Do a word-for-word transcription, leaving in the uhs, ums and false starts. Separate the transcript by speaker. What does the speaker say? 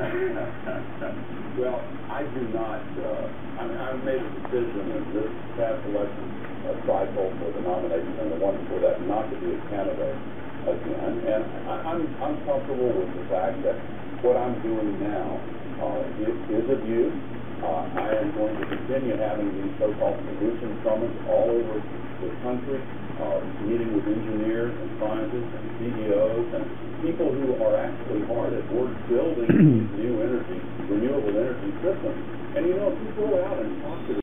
Speaker 1: Well, I do not, uh, I mean, I made a decision in this past election uh, cycle for the nomination and the one before that not to be a candidate again. And I, I'm, I'm comfortable with the fact that what I'm doing now uh, is, is of use. Uh, I am going to continue having these so-called solution summits all over the country, uh, meeting with engineers and scientists and C E Os and people who are actually hard at work building these new energy, renewable energy systems. And you know, if you go out and talk to